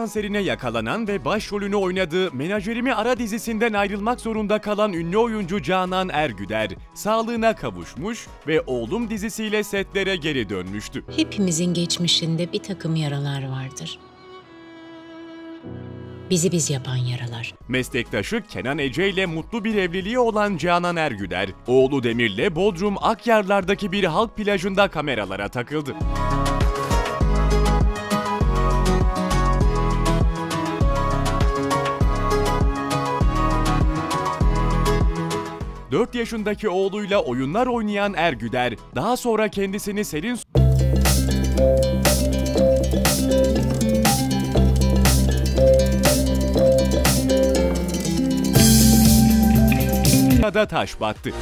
kanserine yakalanan ve başrolünü oynadığı Menajerimi Ara dizisinden ayrılmak zorunda kalan ünlü oyuncu Canan Ergüder, sağlığına kavuşmuş ve Oğlum dizisiyle setlere geri dönmüştü. Hepimizin geçmişinde bir takım yaralar vardır. Bizi biz yapan yaralar. Meslektaşı Kenan Ece ile mutlu bir evliliği olan Canan Ergüder, oğlu Demir'le Bodrum Akyarlar'daki bir halk plajında kameralara takıldı. 4 yaşındaki oğluyla oyunlar oynayan Ergüder, daha sonra kendisini serin suda taş battı.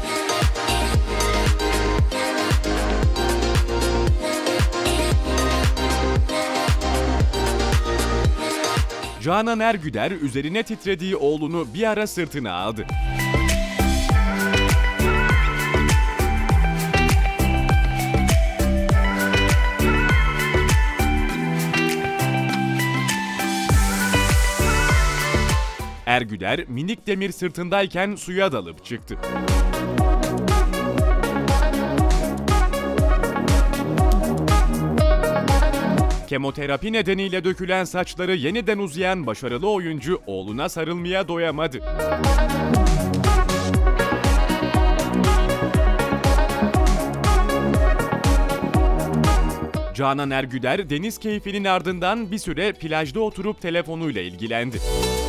Canan Ergüder üzerine titrediği oğlunu bir ara sırtına aldı. Ergüder, minik Demir sırtındayken suya dalıp çıktı. Kemoterapi nedeniyle dökülen saçları yeniden uzayan başarılı oyuncu oğluna sarılmaya doyamadı. Canan Ergüder deniz keyfinin ardından bir süre plajda oturup telefonuyla ilgilendi.